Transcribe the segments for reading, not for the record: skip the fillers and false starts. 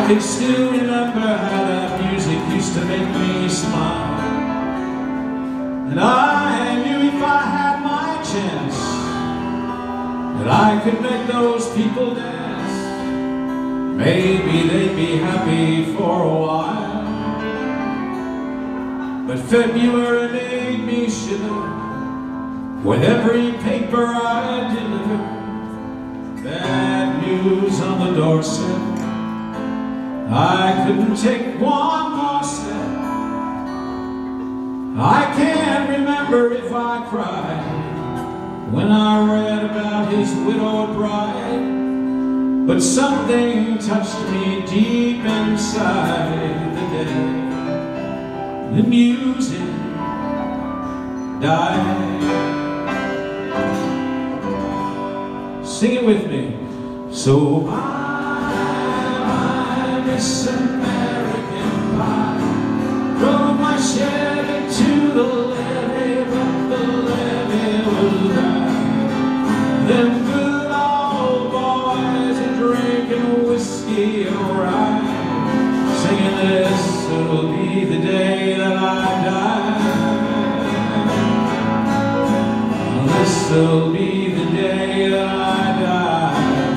I can still remember how that music used to make me smile. And I knew if I had my chance that I could make those people dance. Maybe they'd be happy for a while. But February made me shiver with every paper I delivered. Bad news on the doorstep, I couldn't take one more step. I can't remember if I cried when I read about his widowed bride, but something touched me deep inside the day the music died. Sing it with me. So bye, Miss American Pie. Drove my Chevy to the levee, but the levee was dry. Them good old boys are drinking whiskey and rye, singing this will be the day that I die. This will be the day that I die.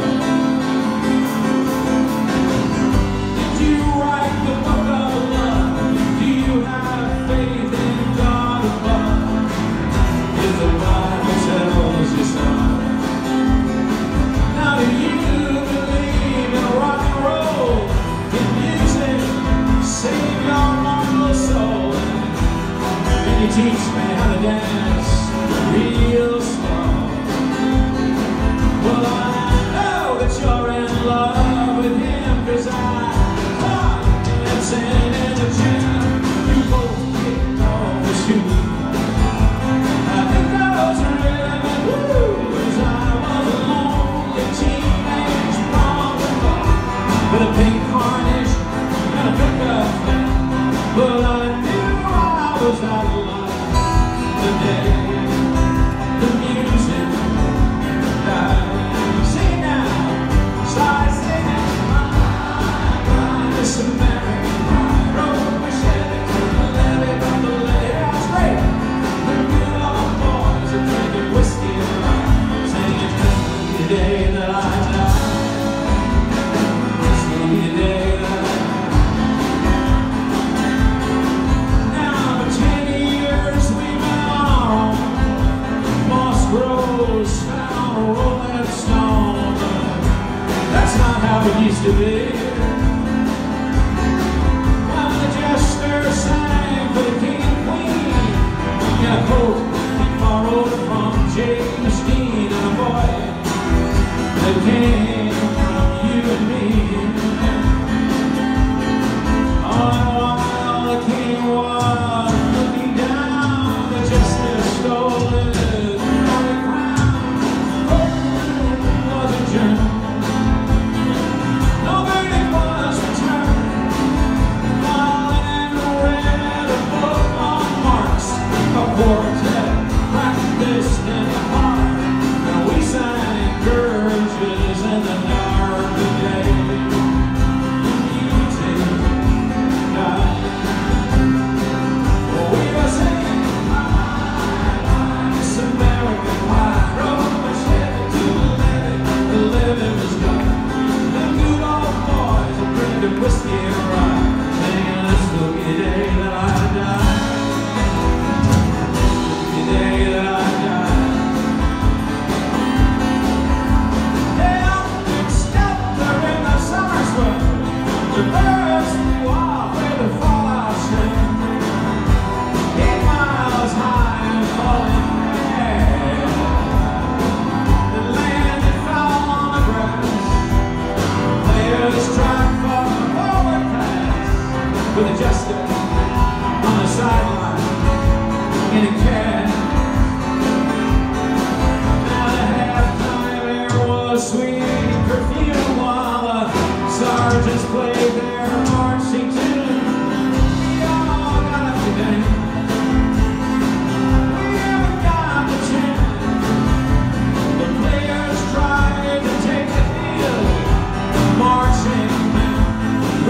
Teach me how to dance real slow. Well, I know that you're in love with him, 'cause I caught dancing in the gym. You both kicked off the shoe. I think I was really woo, 'cause I was a lonely teenage prom with a pink carnation and a pickup fan. Well, I knew I was out of luck the day the music died. Sing it now, so I sing it. This American Pie. Drove my Chevy to the levee, but the levee was great. The good old boys are drinking whiskey and rye, singing this will be the day that I die. This will be the day that I die. How it used to be. When the jester sang for the king and queen in a coat he borrowed from James Dean, and a boy that came from you and me. All the while the king was looking down, the jester stole his holy crown. Oh, was a German. With a jester on the sideline in a cab. Now the halftime air was sweet perfume while the sergeants played their marching tune. We all got up to dance. We haven't got the chance. The players tried to take the field, marching man.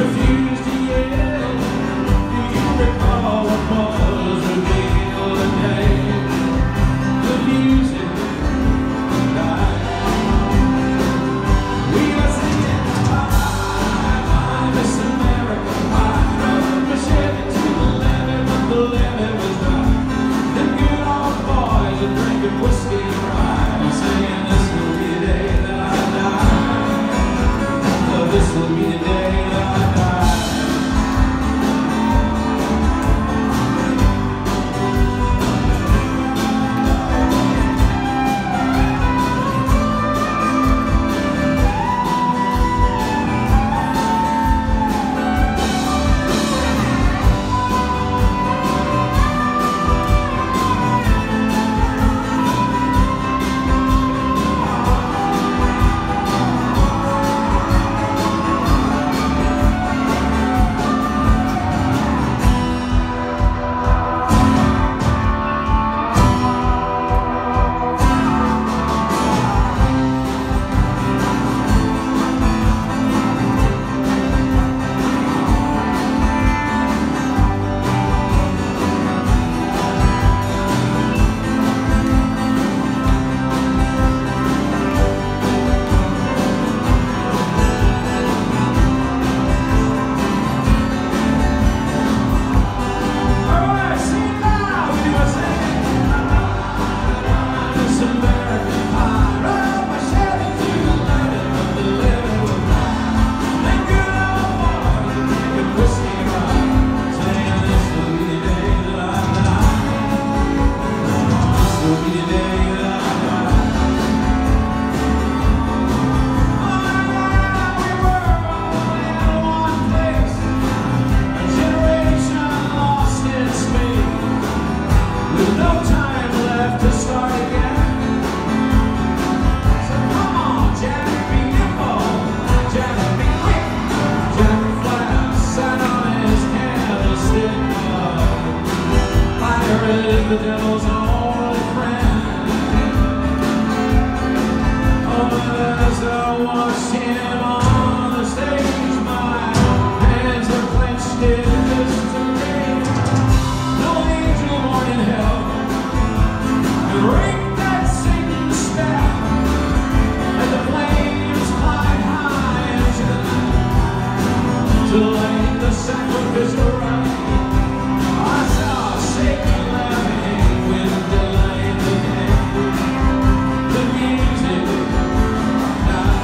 watched him on the stage. My hands were clenched in mystery. No angel born in hell could break that Satan spell. And the flames climbed high into the night to light the sacrificial rite. I saw Satan laughing with delight again. The music died.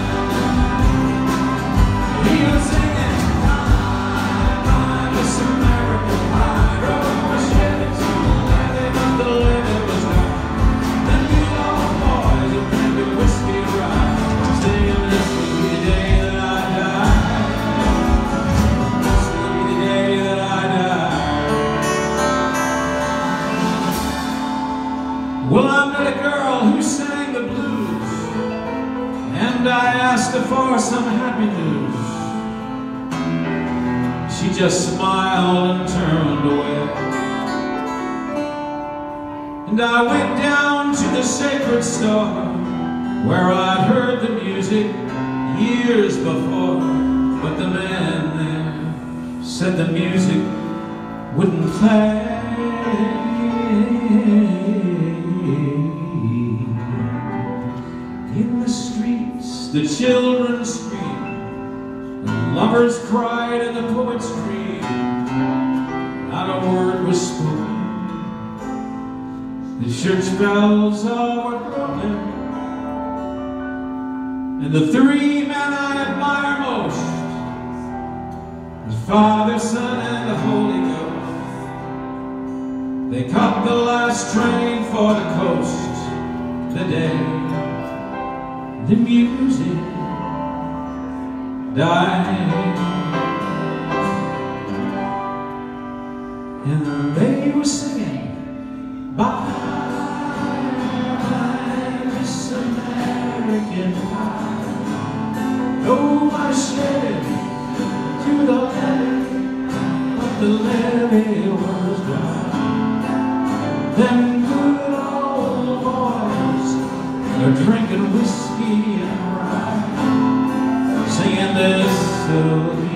He was singing, I'm this American pie. Rode my Chevy to the levee, but the levee was dry. The new old boys are drinking whiskey rye, singing this will be the day that I die. This will be the day that I die. Well, I met a girl who sang the blues, and I asked her for some happy news. She just smiled and turned away. And I went down to the sacred store where I'd heard the music years before. But the man there said the music wouldn't play. In the streets, the children screamed, the lovers cried, and the poets screamed. Not a word was spoken. The church bells all were broken, and the three men I admire most, the Father, Son, and the Holy Ghost, they caught the last train for the coast. The day the music died, and they were singing, bye, Miss American pie. Oh, my Chevy to the levee, but the levee was dry. Them good old boys are drinking whiskey and rye, singing this